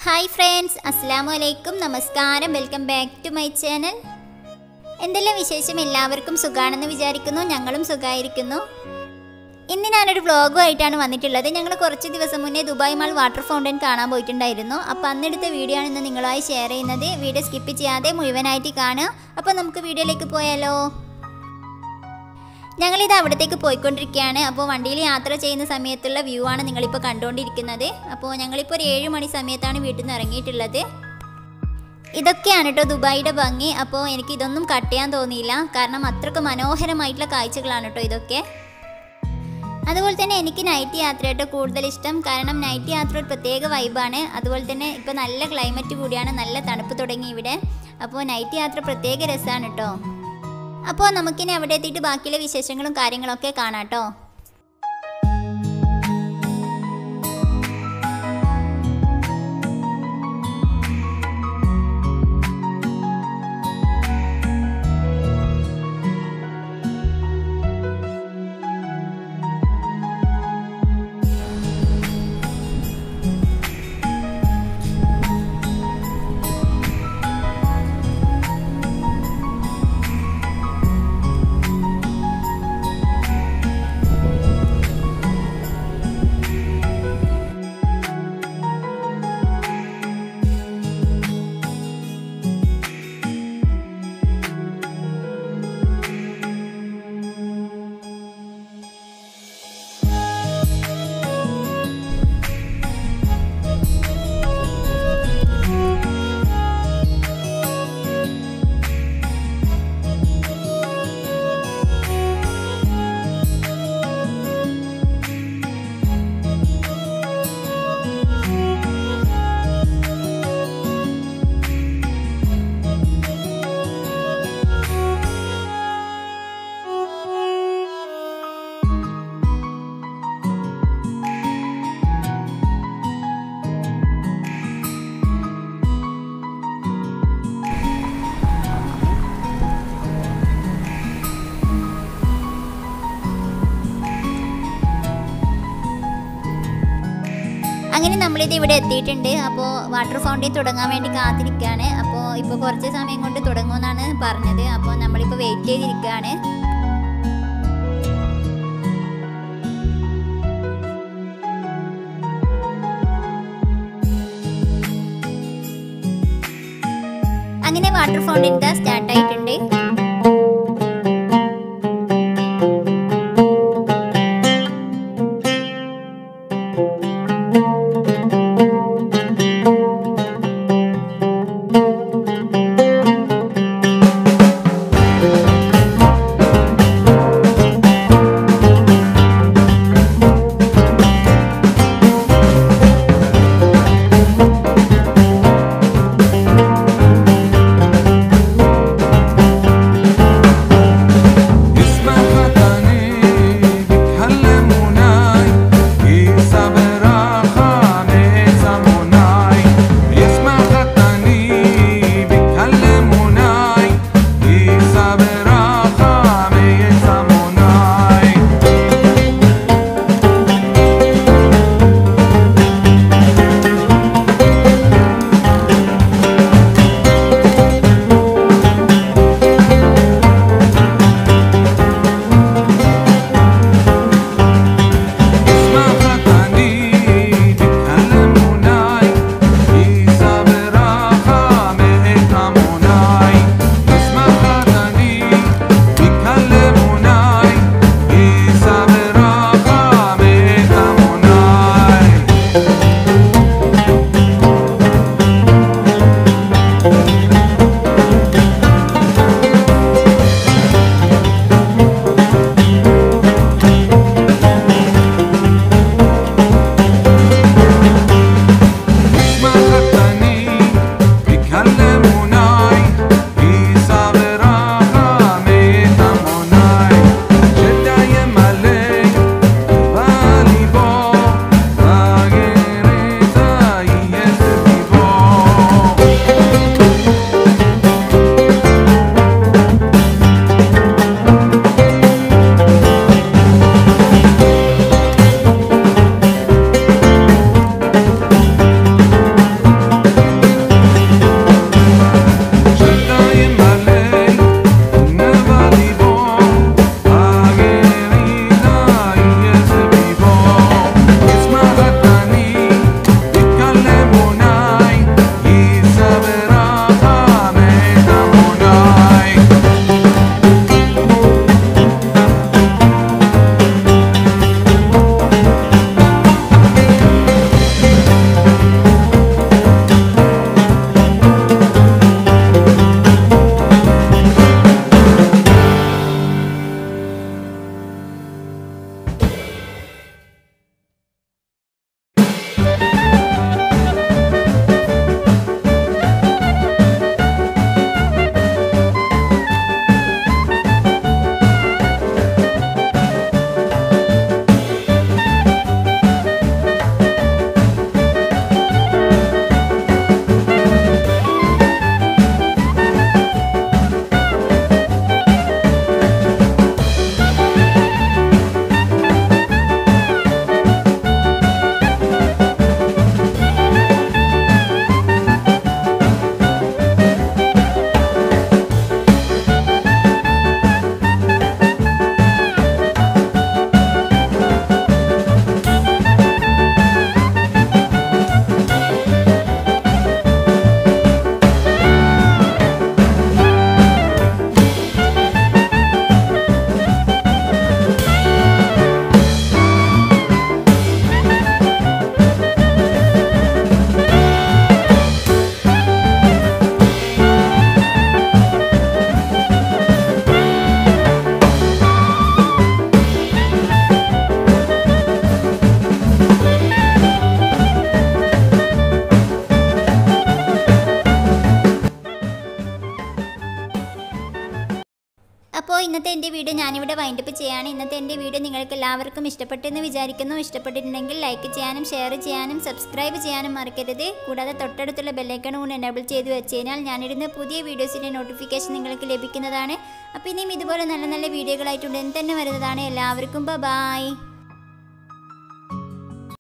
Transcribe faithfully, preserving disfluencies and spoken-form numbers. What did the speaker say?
Hi friends, Assalamualaikum, Namaskaram, welcome back to my channel. എന്തെല്ലാം വിശേഷം എല്ലാവർക്കും സുഖാണെന്ന് വിചാരിക്കുന്നു. ഞങ്ങളും സുഖായിരിക്കുന്നു. ഇന്ന് ഞാനൊരു വ്ലോഗുമായിട്ടാണ് വന്നിട്ടുള്ളത്. ഞങ്ങൾ കുറച്ച് ദിവസം മുന്നേ ദുബായ് മാൾ വാട്ടർ ഫൗണ്ടൻ കാണാൻ പോയിട്ടുണ്ടായിരുന്നു. അപ്പോൾ അന്നെടുത്ത വീഡിയോ ആണ് ഇന്ന് നിങ്ങളുമായി ഷെയർ ചെയ്യുന്നത്. വീഡിയോ സ്കിപ്പ് ചെയ്യാതെ മുഴുവനായിട്ട് കാണുക. അപ്പോൾ നമുക്ക് വീഡിയോയിലേക്ക് പോയാലോ. ഞങ്ങളിത് അവിടത്തേക്ക് പോയിക്കൊണ്ടിരിക്കുകയാണ്. അപ്പോൾ വണ്ടിയിൽ യാത്ര ചെയ്യുന്ന സമയത്തുള്ള വ്യൂ ആണ് നിങ്ങളിപ്പോൾ കണ്ടുകൊണ്ടിരിക്കുന്നത്. അപ്പോൾ ഞങ്ങളിപ്പോൾ ഒരു ഏഴ് മണി സമയത്താണ് വീട്ടിൽ നിന്ന് ഇറങ്ങിയിട്ടുള്ളത്. ഇതൊക്കെയാണ് കേട്ടോ ദുബായിയുടെ ഭംഗി. അപ്പോൾ എനിക്ക് ഇതൊന്നും കട്ട് ചെയ്യാൻ തോന്നിയില്ല, കാരണം അത്രയ്ക്ക് മനോഹരമായിട്ടുള്ള കാഴ്ചകളാണ് കേട്ടോ ഇതൊക്കെ. അതുപോലെ തന്നെ എനിക്ക് നൈറ്റ് യാത്ര കേട്ടോ കൂടുതൽ ഇഷ്ടം, കാരണം നൈറ്റ് യാത്ര ഒരു പ്രത്യേക വൈബാണ്. അതുപോലെ തന്നെ ഇപ്പോൾ നല്ല ക്ലൈമറ്റ് കൂടിയാണ്, നല്ല തണുപ്പ് തുടങ്ങി ഇവിടെ. അപ്പോൾ നൈറ്റ് യാത്ര പ്രത്യേക രസമാണ് കേട്ടോ. അപ്പോൾ നമുക്കിനി അവിടെ എത്തിയിട്ട് ബാക്കിയുള്ള വിശേഷങ്ങളും കാര്യങ്ങളൊക്കെ കാണാം കേട്ടോ. അങ്ങനെ നമ്മളിത് ഇവിടെ എത്തിയിട്ടുണ്ട്. അപ്പോൾ വാട്ടർ ഫൗണ്ടൻ തുടങ്ങാൻ വേണ്ടി കാത്തിരിക്കുകയാണ്. അപ്പോൾ ഇപ്പോൾ കുറച്ച് സമയം കൊണ്ട് തുടങ്ങുമെന്നാണ് പറഞ്ഞത്. അപ്പോൾ നമ്മളിപ്പോൾ വെയിറ്റ് ചെയ്തിരിക്കുകയാണ്. അങ്ങനെ വാട്ടർ ഫൗണ്ടൻ ഇതാ സ്റ്റാർട്ടായിട്ടുണ്ട്. അപ്പോൾ ഇന്നത്തെ എൻ്റെ വീഡിയോ ഞാനിവിടെ വൈൻഡപ്പ് ചെയ്യാണ്. ഇന്നത്തെ എൻ്റെ വീഡിയോ നിങ്ങൾക്ക് എല്ലാവർക്കും ഇഷ്ടപ്പെട്ടെന്ന് വിചാരിക്കുന്നു. ഇഷ്ടപ്പെട്ടിട്ടുണ്ടെങ്കിൽ ലൈക്ക് ചെയ്യാനും ഷെയർ ചെയ്യാനും സബ്സ്ക്രൈബ് ചെയ്യാനും മറക്കരുത്. കൂടാതെ തൊട്ടടുത്തുള്ള ബെല്ലൈക്കൺ കൂടി എനേബിൾ ചെയ്ത് വെച്ച് കഴിഞ്ഞാൽ ഞാനിടുന്ന പുതിയ വീഡിയോസിൻ്റെ നോട്ടിഫിക്കേഷൻ നിങ്ങൾക്ക് ലഭിക്കുന്നതാണ്. അപ്പോൾ ഇനിയും ഇതുപോലെ നല്ല നല്ല വീഡിയോകളായിട്ട് ഉടൻ തന്നെ വരുന്നതാണ്. എല്ലാവർക്കും ബൈ.